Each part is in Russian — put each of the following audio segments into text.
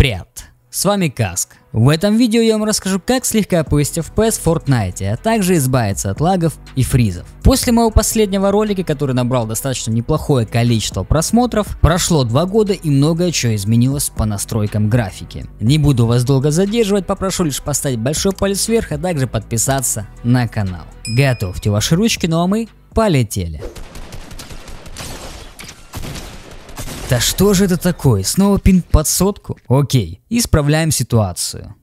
Привет! С вами Каск. В этом видео я вам расскажу, как слегка повысить FPS в Fortnite, а также избавиться от лагов и фризов. После моего последнего ролика, который набрал достаточно неплохое количество просмотров, прошло 2 года и многое что изменилось по настройкам графики. Не буду вас долго задерживать, попрошу лишь поставить большой палец вверх, а также подписаться на канал. Готовьте ваши ручки, ну а мы полетели. Да что же это такое? Снова пинг под сотку? Окей, исправляем ситуацию.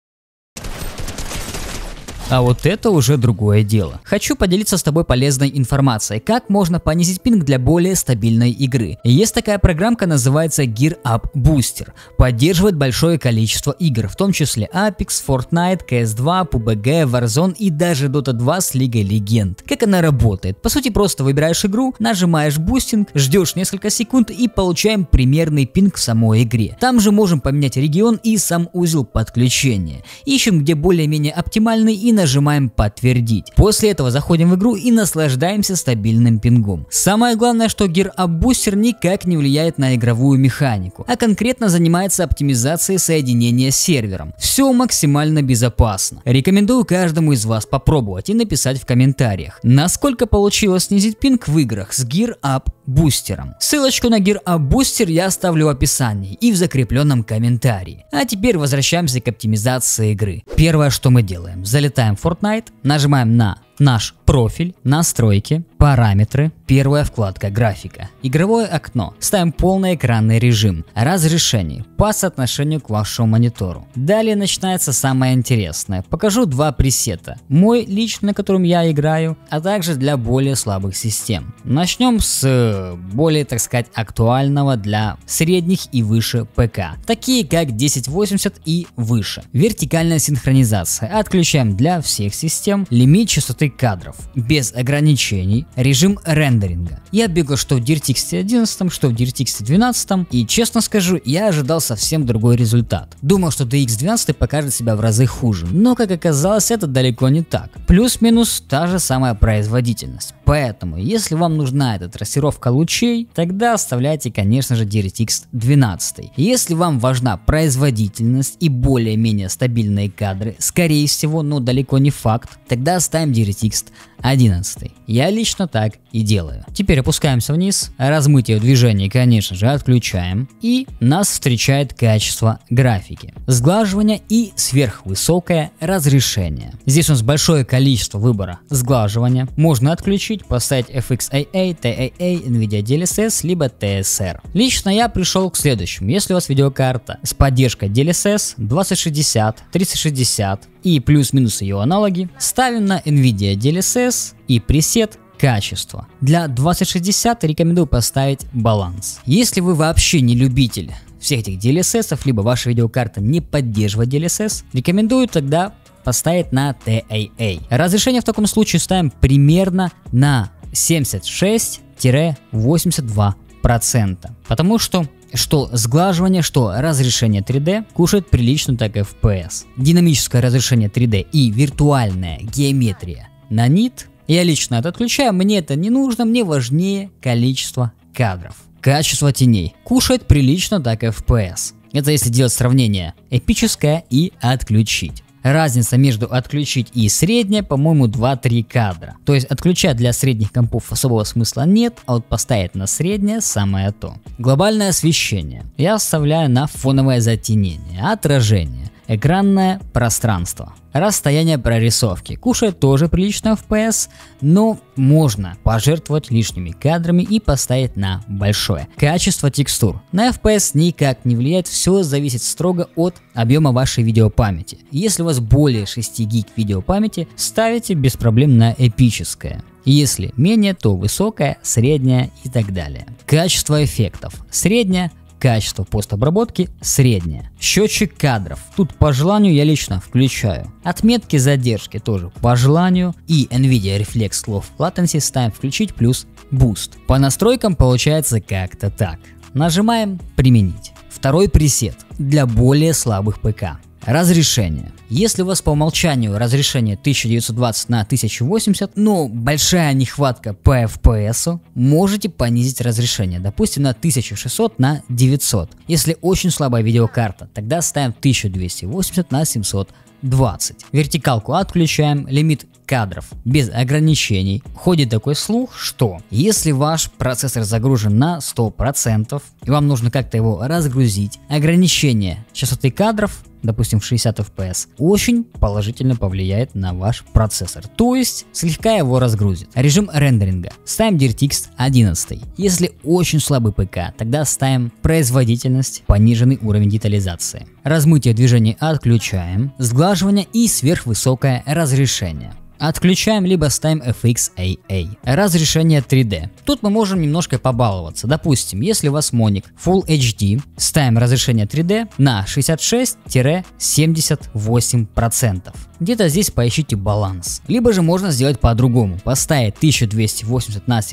А вот это уже другое дело. Хочу поделиться с тобой полезной информацией, как можно понизить пинг для более стабильной игры. Есть такая программка, называется Gear Up Booster. Поддерживает большое количество игр, в том числе Apex, Fortnite, CS2, PUBG, Warzone и даже Dota 2 с Лигой Легенд. Как она работает? По сути, просто выбираешь игру, нажимаешь бустинг, ждешь несколько секунд и получаем примерный пинг в самой игре. Там же можем поменять регион и сам узел подключения. Ищем, где более-менее оптимальный и нажимаем подтвердить. После этого заходим в игру и наслаждаемся стабильным пингом. Самое главное, что Gear Up Booster никак не влияет на игровую механику, а конкретно занимается оптимизацией соединения с сервером. Все максимально безопасно. Рекомендую каждому из вас попробовать и написать в комментариях, насколько получилось снизить пинг в играх с Gear Up Бустером. Ссылочку на Gear Up Booster я оставлю в описании и в закрепленном комментарии. А теперь возвращаемся к оптимизации игры. Первое, что мы делаем, залетаем в Fortnite, нажимаем на наш профиль, настройки, параметры, первая вкладка графика, игровое окно, ставим полный экранный режим, разрешение по соотношению к вашему монитору. Далее начинается самое интересное. Покажу 2 пресета. Мой личный, на котором я играю, а также для более слабых систем. Начнем с более, так сказать, актуального для средних и выше ПК, такие как 1080 и выше. Вертикальная синхронизация. Отключаем для всех систем, лимит частоты кадров без ограничений, режим рендеринга. Я бегал что в DirectX 11, что в DirectX 12, и честно скажу, я ожидал совсем другой результат. Думал, что DX 12 покажет себя в разы хуже, но как оказалось, это далеко не так. Плюс-минус та же самая производительность. Поэтому, если вам нужна эта трассировка лучей, тогда оставляйте, конечно же, DirectX 12. Если вам важна производительность и более-менее стабильные кадры, скорее всего, но далеко не факт, тогда ставим DirectX 11. Я лично так и делаю. Теперь опускаемся вниз, размытие в движении, конечно же, отключаем, и нас встречает качество графики, сглаживание и сверхвысокое разрешение. Здесь у нас большое количество выбора сглаживания, можно отключить, поставить FXAA, TAA, NVIDIA DLSS, либо TSR. Лично я пришел к следующему. Если у вас видеокарта с поддержкой DLSS 2060, 3060 и плюс-минус ее аналоги, ставим на NVIDIA DLSS и пресет качество. Для 2060 рекомендую поставить баланс. Если вы вообще не любитель всех этих DLSS, либо ваша видеокарта не поддерживает DLSS, рекомендую тогда поставить на TAA. Разрешение в таком случае ставим примерно на 76-82%. Потому что сглаживание, что разрешение 3D кушает прилично так FPS. Динамическое разрешение 3D и виртуальная геометрия на нит я лично это отключаю, мне это не нужно, мне важнее количество кадров. Качество теней кушает прилично так FPS. Это если делать сравнение эпическое и отключить. Разница между отключить и среднее, по-моему, 2-3 кадра. То есть отключать для средних компов особого смысла нет, а вот поставить на среднее самое то. Глобальное освещение я оставляю на фоновое затенение, отражение, экранное пространство. Расстояние прорисовки кушает тоже прилично FPS, но можно пожертвовать лишними кадрами и поставить на большое. Качество текстур на FPS никак не влияет, все зависит строго от объема вашей видеопамяти. Если у вас более 6 гиг видеопамяти, ставите без проблем на эпическое. Если менее, то высокое, среднее и так далее. Качество эффектов среднее. Качество постобработки среднее. Счетчик кадров. Тут по желанию я лично включаю. Отметки задержки тоже по желанию. И NVIDIA Reflex Low Latency ставим включить плюс Boost. По настройкам получается как-то так. Нажимаем применить. Второй пресет для более слабых ПК. Разрешение. Если у вас по умолчанию разрешение 1920 на 1080, но большая нехватка по FPS, можете понизить разрешение, допустим, на 1600 на 900. Если очень слабая видеокарта, тогда ставим 1280 на 720. Вертикалку отключаем, лимит кадров без ограничений. Ходит такой слух, что если ваш процессор загружен на 100% и вам нужно как-то его разгрузить, ограничение частоты кадров, допустим, в 60 FPS, очень положительно повлияет на ваш процессор, то есть слегка его разгрузит. Режим рендеринга. Ставим DirectX 11. Если очень слабый ПК, тогда ставим производительность, пониженный уровень детализации. Размытие движений отключаем, сглаживание и сверхвысокое разрешение отключаем, либо ставим FXAA. Разрешение 3D. Тут мы можем немножко побаловаться. Допустим, если у вас моник Full HD, ставим разрешение 3D на 66-78%. Где-то здесь поищите баланс. Либо же можно сделать по-другому. Поставить 1280 на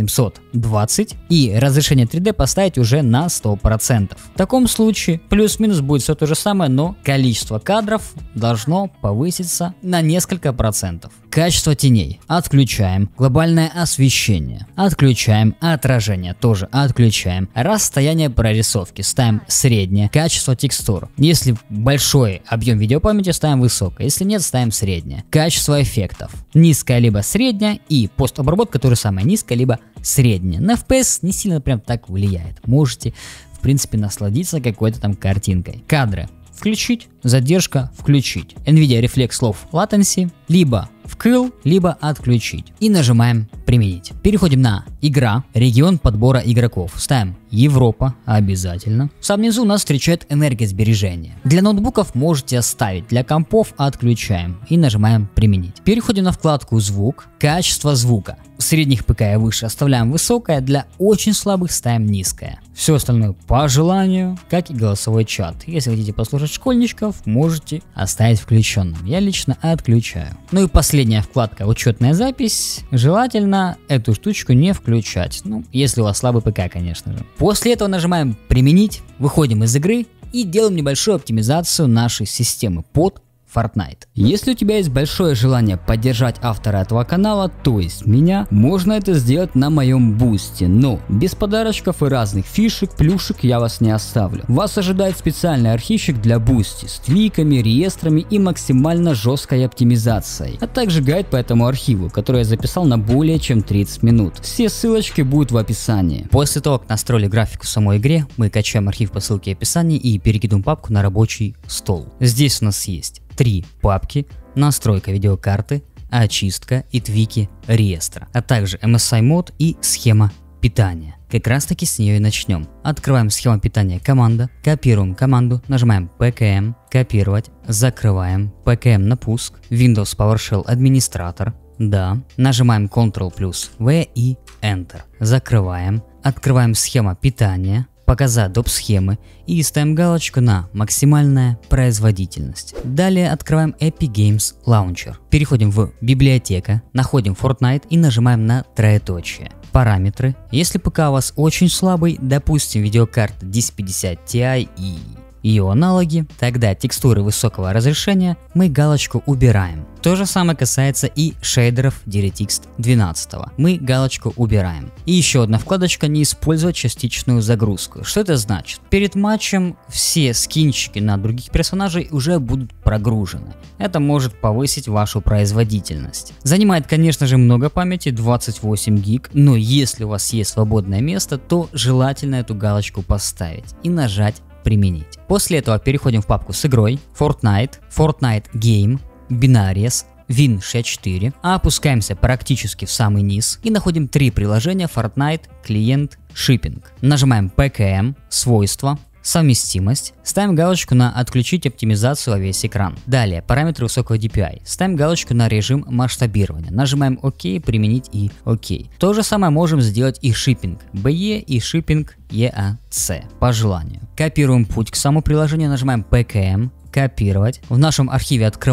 720 и разрешение 3D поставить уже на 100%. В таком случае плюс-минус будет все то же самое, но количество кадров должно повыситься на несколько процентов. Качество теней отключаем, глобальное освещение отключаем, отражение тоже отключаем, расстояние прорисовки ставим среднее, качество текстур. Если большой объем видеопамяти, ставим высокое, если нет, ставим среднее. Качество эффектов низкое либо среднее, и постобработка тоже самое, низкое либо среднее. На FPS не сильно прям так влияет, можете в принципе насладиться какой-то там картинкой. Кадры включить, задержка включить, NVIDIA Reflex Low Latency либо вкл, либо отключить. И нажимаем применить. Переходим на игра, регион подбора игроков. Ставим Европа обязательно. В самом низу нас встречает энергосбережение. Для ноутбуков можете оставить, для компов отключаем и нажимаем применить. Переходим на вкладку звук, качество звука. Средних ПК и выше оставляем высокое, для очень слабых ставим низкое. Все остальное по желанию, как и голосовой чат. Если хотите послушать школьничков, можете оставить включенным. Я лично отключаю. Ну и последняя вкладка учетная запись. Желательно эту штучку не включать. Ну, если у вас слабый ПК, конечно же. После этого нажимаем применить, выходим из игры и делаем небольшую оптимизацию нашей системы под Fortnite. Если у тебя есть большое желание поддержать автора этого канала, то есть меня, можно это сделать на моем бусте, но без подарочков и разных фишек, плюшек я вас не оставлю. Вас ожидает специальный архивчик для бусти с твиками, реестрами и максимально жесткой оптимизацией, а также гайд по этому архиву, который я записал на более чем 30 минут. Все ссылочки будут в описании. После того, как настроили графику в самой игре, мы качаем архив по ссылке в описании и перекидываем папку на рабочий стол. Здесь у нас есть 3 папки: настройка видеокарты, очистка и твики реестра, а также MSI мод и схема питания. Как раз таки с нее и начнем. Открываем схему питания команда, копируем команду, нажимаем PKM, копировать, закрываем, PKM на пуск, Windows PowerShell администратор, да, нажимаем Ctrl плюс V и Enter, закрываем, открываем схема питания, показать доп. Схемы и ставим галочку на максимальная производительность. Далее открываем Epic Games Launcher. Переходим в библиотека, находим Fortnite и нажимаем на троеточие. Параметры. Если ПК у вас очень слабый, допустим видеокарта 1050 Ti и ее аналоги, тогда текстуры высокого разрешения мы галочку убираем. То же самое касается и шейдеров DirectX 12. Мы галочку убираем. И еще одна вкладочка: не использовать частичную загрузку. Что это значит? Перед матчем все скинчики на других персонажей уже будут прогружены. Это может повысить вашу производительность. Занимает, конечно же, много памяти, 28 гиг, но если у вас есть свободное место, то желательно эту галочку поставить и нажать применить. После этого переходим в папку с игрой, Fortnite, Fortnite Game, Binaries, Win64, а опускаемся практически в самый низ и находим 3 приложения: Fortnite, клиент, Shipping. Нажимаем PKM, свойства, совместимость, ставим галочку на отключить оптимизацию во весь экран. Далее параметры высокого DPI, ставим галочку на режим масштабирования, нажимаем ОК, применить и ОК. То же самое можем сделать и Shipping BE и Shipping EAC по желанию. Копируем путь к самому приложению, нажимаем PKM, копировать. В нашем архиве открываем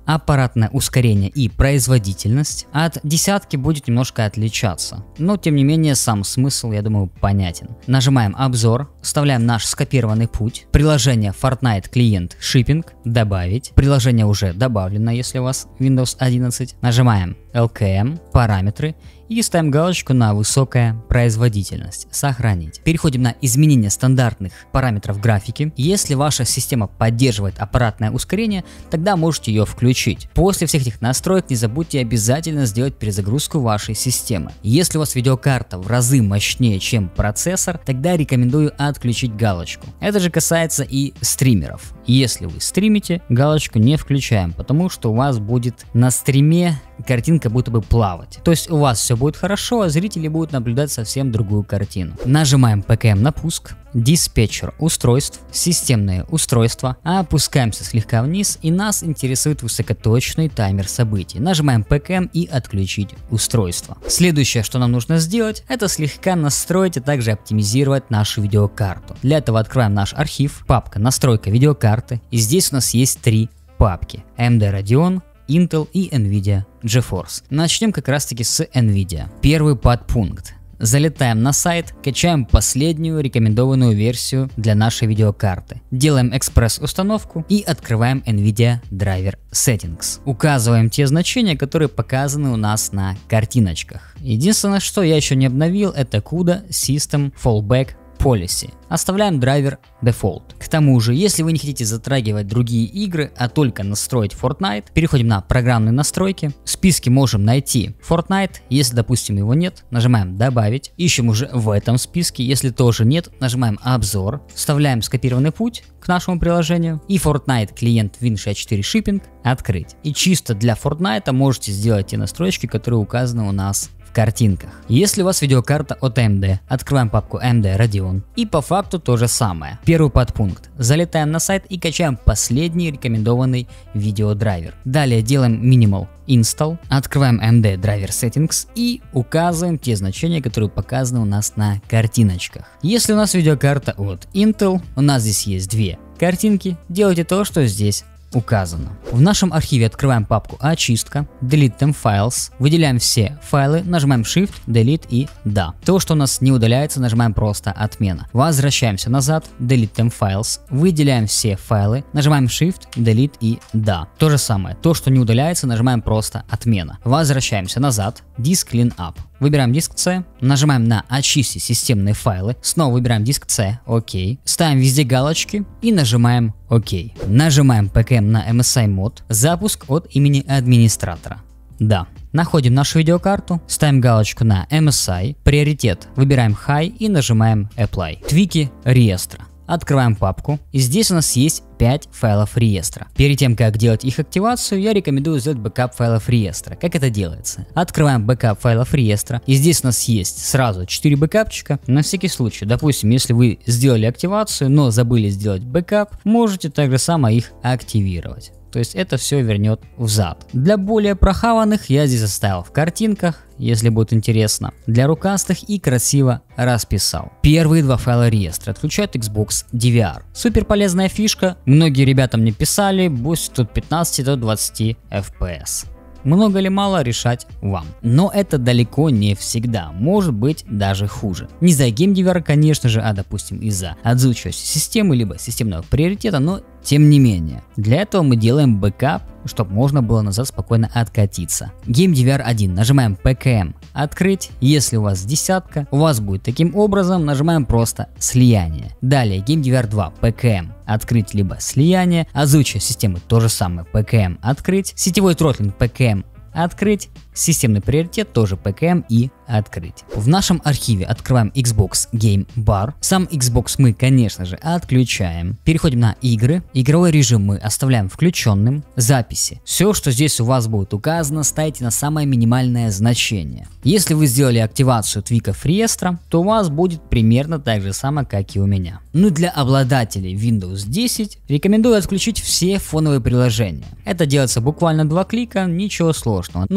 аппаратное ускорение и производительность. От десятки будет немножко отличаться, но тем не менее сам смысл, я думаю, понятен. Нажимаем обзор, вставляем наш скопированный путь, приложение Fortnite клиент Shipping, добавить, приложение уже добавлено, если у вас Windows 11, нажимаем LKM, параметры и ставим галочку на высокая производительность, сохранить. Переходим на изменение стандартных параметров графики. Если ваша система поддерживает аппаратное ускорение, тогда можете ее включить. После всех этих настроек не забудьте обязательно сделать перезагрузку вашей системы. Если у вас видеокарта в разы мощнее, чем процессор, тогда рекомендую отключить галочку. Это же касается и стримеров. Если вы стримите, галочку не включаем, потому что у вас будет на стриме картинка будто бы плавать. То есть у вас все будет хорошо, а зрители будут наблюдать совсем другую картину. Нажимаем ПКМ на пуск, диспетчер устройств, системные устройства, опускаемся слегка вниз и нас интересует высокоточный таймер событий. Нажимаем ПКМ и отключить устройство. Следующее, что нам нужно сделать, это слегка настроить, а также оптимизировать нашу видеокарту. Для этого открываем наш архив, папка настройка видеокарты, и здесь у нас есть три папки: AMD Radeon, Intel и Nvidia GeForce. Начнем как раз таки с Nvidia. Первый подпункт. Залетаем на сайт, качаем последнюю рекомендованную версию для нашей видеокарты. Делаем экспресс-установку и открываем Nvidia Driver Settings. Указываем те значения, которые показаны у нас на картиночках. Единственное, что я еще не обновил, это CUDA System Fallback Policy. Оставляем драйвер Default. К тому же, если вы не хотите затрагивать другие игры, а только настроить Fortnite, переходим на программные настройки. В списке можем найти Fortnite, если, допустим, его нет, нажимаем добавить. Ищем уже в этом списке, если тоже нет, нажимаем обзор, вставляем скопированный путь к нашему приложению и Fortnite клиент Win64 Shipping открыть. И чисто для Fortnite можете сделать те настройки, которые указаны у нас в картинках. Если у вас видеокарта от AMD, открываем папку AMD Radeon и по факту то же самое. Первый подпункт. Залетаем на сайт и качаем последний рекомендованный видеодрайвер. Далее делаем Minimal Install, открываем AMD Driver Settings и указываем те значения, которые показаны у нас на картиночках. Если у нас видеокарта от Intel, у нас здесь есть две картинки, делайте то, что здесь указано. В нашем архиве открываем папку очистка, Delete them files, выделяем все файлы, нажимаем Shift, Delete и да. То, что у нас не удаляется, нажимаем просто отмена. Возвращаемся назад, Delete them files, выделяем все файлы, нажимаем Shift, Delete и да. То же самое, то, что не удаляется, нажимаем просто отмена. Возвращаемся назад, Disk Clean Up. Выбираем диск C, нажимаем на очистить системные файлы, снова выбираем диск C, ОК, ставим везде галочки и нажимаем ОК. Нажимаем PKM на MSI мод, запуск от имени администратора. Да. Находим нашу видеокарту, ставим галочку на MSI, приоритет выбираем High и нажимаем Apply. Твики реестра. Открываем папку, и здесь у нас есть 5 файлов реестра. Перед тем, как делать их активацию, я рекомендую сделать бэкап файлов реестра. Как это делается? Открываем бэкап файлов реестра, и здесь у нас есть сразу 4 бэкапчика. На всякий случай, допустим, если вы сделали активацию, но забыли сделать бэкап, можете также само их активировать. То есть это все вернет взад. Для более прохаванных я здесь оставил в картинках, если будет интересно. Для рукастых и красиво расписал. Первые два файла реестра отключают Xbox DVR. Супер полезная фишка. Многие ребята мне писали, будь от 15 до 20 FPS. Много или мало, решать вам. Но это далеко не всегда, может быть даже хуже. Не из-за геймдивера, конечно же, а допустим из-за отзывчивости системы, либо системного приоритета, но тем не менее. Для этого мы делаем бэкап, чтобы можно было назад спокойно откатиться. GameDVR 1, нажимаем PKM, открыть. Если у вас десятка, у вас будет таким образом, нажимаем просто слияние. Далее GameDVR 2, PKM, открыть либо слияние. Озвучивание системы то же самое, PKM, открыть. Сетевой тротлинг, PKM, открыть. Системный приоритет тоже PKM и открыть. В нашем архиве открываем Xbox Game Bar. Сам Xbox мы, конечно же, отключаем. Переходим на игры. Игровой режим мы оставляем включенным. Записи. Все, что здесь у вас будет указано, ставите на самое минимальное значение. Если вы сделали активацию твиков реестра, то у вас будет примерно так же самое, как и у меня. Ну, для обладателей Windows 10 рекомендую отключить все фоновые приложения. Это делается буквально 2 клика, ничего сложного. Но сделать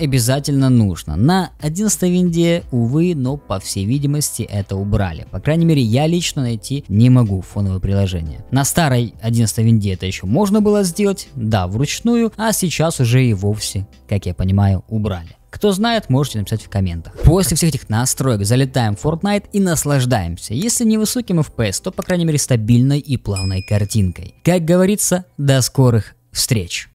обязательно нужно. На 11 винде, увы, но по всей видимости это убрали. По крайней мере, я лично найти не могу фоновое приложение. На старой 11 винде это еще можно было сделать, да, вручную, а сейчас уже и вовсе, как я понимаю, убрали. Кто знает, можете написать в комментах. После всех этих настроек залетаем в Fortnite и наслаждаемся. Если не высоким FPS, то по крайней мере стабильной и плавной картинкой. Как говорится, до скорых встреч!